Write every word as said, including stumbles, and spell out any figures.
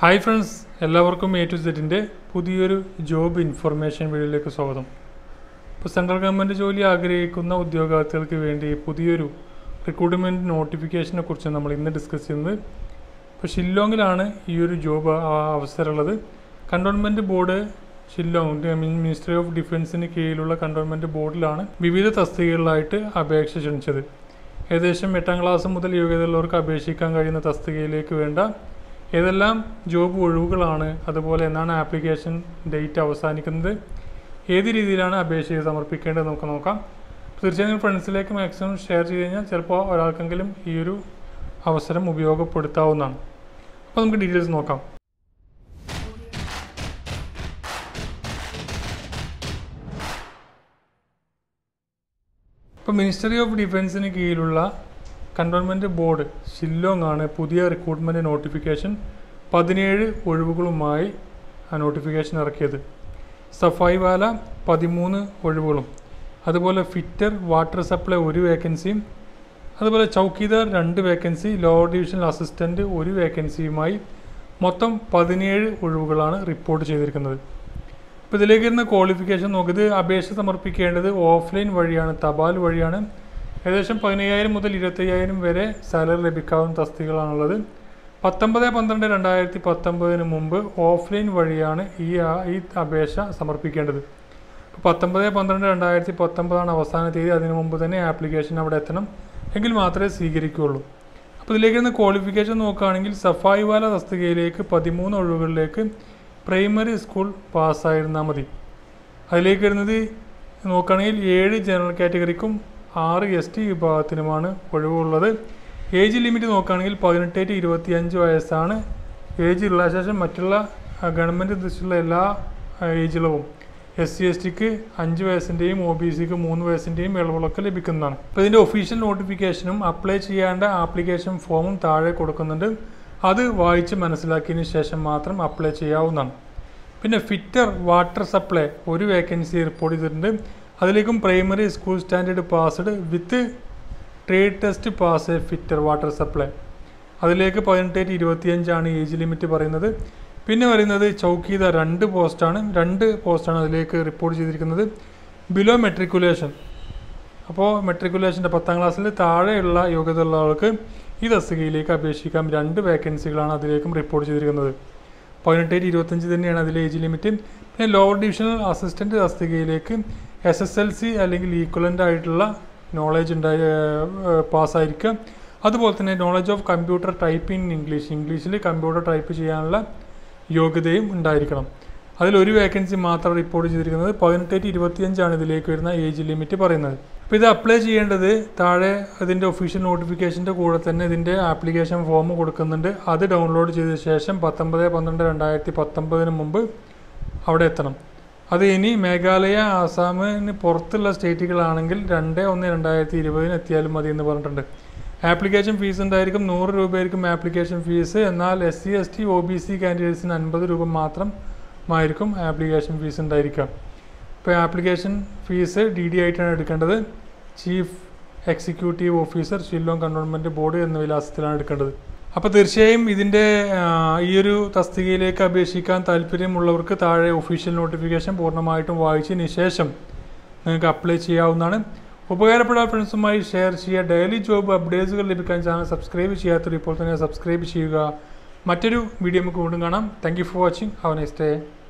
Hi friends, എല്ലാവർക്കും A to സെറ്റിൻ്റെ പുതിയൊരു ജോബ് ഇൻഫർമേഷൻ വീഡിയോയിലേക്ക് സ്വാഗതം. ഇപ്പോൾ സെൻട്രൽ ഗവൺമെൻറ് ജോലി ആഗ്രഹിക്കുന്ന ഉദ്യോഗാർത്ഥികൾക്ക് വേണ്ടി പുതിയൊരു റിക്രൂട്ട്മെൻറ്റ് നോട്ടിഫിക്കേഷനെ കുറിച്ച് നമ്മൾ ഇന്ന് ഡിസ്കസ് ചെയ്യുന്നത്. ഇപ്പോൾ ഷില്ലോങ്ങിലാണ് ഈ ഒരു ജോബ് അവസരമുള്ളത്. Cantonment board Shillong ministry of ഡിഫൻസിന് കീഴിലുള്ള കണ്ടോൺമെൻറ്റ് ബോർഡിലാണ് വിവിധ തസ്തികകളിലായിട്ട് അപേക്ഷ ക്ഷണിച്ചത്. ഏകദേശം എട്ടാം ക്ലാസ് മുതൽ യോഗ്യതയുള്ളവർക്ക് അപേക്ഷിക്കാൻ കഴിയുന്ന തസ്തികയിലേക്ക് വേണ്ട ഏതെല്ലാം ജോബ് ഒഴിവുകളാണ്, അതുപോലെ എന്നാണ് ആപ്ലിക്കേഷൻ ഡേറ്റ് അവസാനിക്കുന്നത്, ഏത് രീതിയിലാണ് അപേക്ഷ സമർപ്പിക്കേണ്ടത് നമുക്ക് നോക്കാം. തീർച്ചയായും ഫ്രണ്ട്സിലേക്ക് മാക്സിമം ഷെയർ ചെയ്ത് കഴിഞ്ഞാൽ ചിലപ്പോൾ ഒരാൾക്കെങ്കിലും ഈ ഒരു അവസരം ഉപയോഗപ്പെടുത്താവുന്നതാണ്. അപ്പോൾ നമുക്ക് ഡീറ്റെയിൽസ് നോക്കാം. ഇപ്പോൾ മിനിസ്ട്രി ഓഫ് ഡിഫൻസിന് കീഴിലുള്ള കണ്ടോൺമെൻറ്റ് ബോർഡ് ഷില്ലോങ് ആണ് പുതിയ റിക്രൂട്ട്മെൻറ്റ് നോട്ടിഫിക്കേഷൻ പതിനേഴ് ഒഴിവുകളുമായി ആ നോട്ടിഫിക്കേഷൻ ഇറക്കിയത്. സഫായി വാല പതിമൂന്ന് ഒഴിവുകളും, അതുപോലെ ഫിറ്റർ വാട്ടർ സപ്ലൈ ഒരു വേക്കൻസിയും, അതുപോലെ ചൗക്കീദാർ രണ്ട് വേക്കൻസി, ലോവർ ഡിവിഷണൽ അസിസ്റ്റൻറ്റ് ഒരു വേക്കൻസിയുമായി മൊത്തം പതിനേഴ് ഒഴിവുകളാണ് റിപ്പോർട്ട് ചെയ്തിരിക്കുന്നത്. ഇപ്പോൾ ഇതിലേക്ക് വരുന്ന ക്വാളിഫിക്കേഷൻ നോക്കിയത് അപേക്ഷ സമർപ്പിക്കേണ്ടത് ഓഫ്ലൈൻ വഴിയാണ്, തപാൽ വഴിയാണ്. ഏകദേശം പതിനയ്യായിരം മുതൽ ഇരുപത്തയ്യായിരം വരെ സാലറി ലഭിക്കാവുന്ന തസ്തികകളാണുള്ളത്. പത്തൊമ്പത് പന്ത്രണ്ട് രണ്ടായിരത്തി പത്തൊമ്പതിന് മുമ്പ് ഓഫ്ലൈൻ വഴിയാണ് ഈ ഈ അപേക്ഷ സമർപ്പിക്കേണ്ടത്. ഇപ്പോൾ പത്തൊമ്പത് പന്ത്രണ്ട് രണ്ടായിരത്തി പത്തൊമ്പതാണ് അവസാന തീയതി. അതിനു മുമ്പ് തന്നെ ആപ്ലിക്കേഷൻ അവിടെ എത്തണം, എങ്കിൽ മാത്രമേ സ്വീകരിക്കുകയുള്ളൂ. അപ്പോൾ ഇതിലേക്ക് വരുന്ന ക്വാളിഫിക്കേഷൻ നോക്കുകയാണെങ്കിൽ സഫായി വാല തസ്തികയിലേക്ക് പതിമൂന്ന് ഒഴിവുകളിലേക്ക് പ്രൈമറി സ്കൂൾ പാസ്സായിരുന്നാൽ മതി. അതിലേക്ക് വരുന്നത് നോക്കുകയാണെങ്കിൽ ഏഴ് ജനറൽ കാറ്റഗറിക്കും ആറ് എസ് ടി വിഭാഗത്തിനുമാണ് ഒഴിവുള്ളത്. ഏജ് ലിമിറ്റ് നോക്കുകയാണെങ്കിൽ പതിനെട്ട് ടു ഇരുപത്തി അഞ്ച് വയസ്സാണ് ഏജ് റിലാക്സേഷൻ. മറ്റുള്ള ഗവൺമെൻറ് ഉദ്ദേശിച്ചുള്ള എല്ലാ ഏജിലവും എസ് സി എസ് ടിക്ക് അഞ്ച് വയസ്സിൻ്റെയും ഒ ബി സിക്ക് മൂന്ന് വയസ്സിൻ്റെയും ഇളവുകളൊക്കെ ലഭിക്കുന്നതാണ്. അപ്പോൾ ഇതിൻ്റെ ഒഫീഷ്യൽ നോട്ടിഫിക്കേഷനും അപ്ലൈ ചെയ്യേണ്ട ആപ്ലിക്കേഷൻ ഫോമും താഴെ കൊടുക്കുന്നുണ്ട്. അത് വായിച്ച് മനസ്സിലാക്കിയതിന് ശേഷം മാത്രം അപ്ലൈ ചെയ്യാവുന്നതാണ്. പിന്നെ ഫിറ്റർ വാട്ടർ സപ്ലൈ ഒരു വേക്കൻസി റിപ്പോർട്ട് ചെയ്തിട്ടുണ്ട്. അതിലേക്കും primary school standard passed with trade test pass fitter water supply. അതിലേക്ക് പതിനെട്ട് ടു ഇരുപത്തിയഞ്ചാണ് ഏജ് ലിമിറ്റ് പറയുന്നത്. പിന്നെ പറയുന്നത് ചൗക്കീദാർ രണ്ട് പോസ്റ്റാണ് രണ്ട് പോസ്റ്റാണ് അതിലേക്ക് റിപ്പോർട്ട് ചെയ്തിരിക്കുന്നത്. ബിലോ മെട്രിക്കുലേഷൻ, അപ്പോൾ മെട്രിക്കുലേഷൻ്റെ പത്താം ക്ലാസ്സിൽ താഴെയുള്ള യോഗ്യതയുള്ള ആൾക്ക് ഈ തസ്തികയിലേക്ക് അപേക്ഷിക്കാം. രണ്ട് വേക്കൻസികളാണ് അതിലേക്കും റിപ്പോർട്ട് ചെയ്തിരിക്കുന്നത്. പതിനെട്ട് ടു ഇരുപത്തഞ്ച് തന്നെയാണ് അതിലെ ഏജ് ലിമിറ്റ്. പിന്നെ ലോവർ ഡിവിഷണൽ അസിസ്റ്റൻറ്റ് തസ്തികയിലേക്ക് എസ് എസ് എൽ സി അല്ലെങ്കിൽ ഈക്വലൻ്റ് ആയിട്ടുള്ള നോളേജ് ഉണ്ടായി പാസ്സായിരിക്കുക. അതുപോലെ തന്നെ knowledge of computer type in English, ഇംഗ്ലീഷിൽ കമ്പ്യൂട്ടർ ടൈപ്പ് ചെയ്യാനുള്ള യോഗ്യതയും ഉണ്ടായിരിക്കണം. അതിലൊരു വേക്കൻസി മാത്രം റിപ്പോർട്ട് ചെയ്തിരിക്കുന്നത്. പതിനെട്ട് ടു ഇരുപത്തിയഞ്ചാണ് ഇതിലേക്ക് വരുന്ന ഏജ് ലിമിറ്റ് പറയുന്നത്. അപ്പോൾ ഇത് അപ്ലൈ ചെയ്യേണ്ടത് താഴെ അതിൻ്റെ ഒഫീഷ്യൽ നോട്ടിഫിക്കേഷൻ്റെ കൂടെ തന്നെ ഇതിൻ്റെ ആപ്ലിക്കേഷൻ ഫോം കൊടുക്കുന്നുണ്ട്. അത് ഡൗൺലോഡ് ചെയ്ത ശേഷം പത്തൊമ്പത് പന്ത്രണ്ട് രണ്ടായിരത്തി പത്തൊമ്പതിന് മുമ്പ് അവിടെ എത്തണം. അത് ഇനി മേഘാലയ, ആസാമിന് പുറത്തുള്ള സ്റ്റേറ്റുകളാണെങ്കിൽ രണ്ട് ഒന്ന് രണ്ടായിരത്തി ഇരുപതിന് എത്തിയാലും മതി എന്ന് പറഞ്ഞിട്ടുണ്ട്. ആപ്ലിക്കേഷൻ ഫീസ് ഉണ്ടായിരിക്കും. നൂറ് രൂപയായിരിക്കും ആപ്ലിക്കേഷൻ ഫീസ്. എന്നാൽ S C S T O B C കാൻഡിഡേറ്റ്സിന് അൻപത് രൂപ മാത്രമായിരിക്കും ആപ്ലിക്കേഷൻ ഫീസ് ഉണ്ടായിരിക്കുക. ഇപ്പോൾ ആപ്ലിക്കേഷൻ ഫീസ് ഡി ഡി ആയിട്ടാണ് എടുക്കേണ്ടത്. Chief executive officer Shillong cantonment board എന്ന വിലാസത്തിലാണ് എടുക്കേണ്ടത്. അപ്പോൾ തീർച്ചയായും ഇതിൻ്റെ ഈ ഒരു തസ്തികയിലേക്ക് അപേക്ഷിക്കാൻ താല്പര്യമുള്ളവർക്ക് താഴെ ഒഫീഷ്യൽ നോട്ടിഫിക്കേഷൻ പൂർണ്ണമായിട്ടും വായിച്ചതിന് ശേഷം നിങ്ങൾക്ക് അപ്ലൈ ചെയ്യാവുന്നതാണ്. ഉപകാരപ്പെടാത്ത ഫ്രണ്ട്സുമായി ഷെയർ ചെയ്യുക. ഡെയിലി ജോബ് അപ്ഡേറ്റ്സുകൾ ലഭിക്കാൻ ചാനൽ സബ്സ്ക്രൈബ് ചെയ്യാത്തവർ ഇപ്പോൾ തന്നെ സബ്സ്ക്രൈബ് ചെയ്യുക. മറ്റൊരു വീഡിയോ നമുക്ക് വീണ്ടും കാണാം. Thank you for watching. Have a nice day.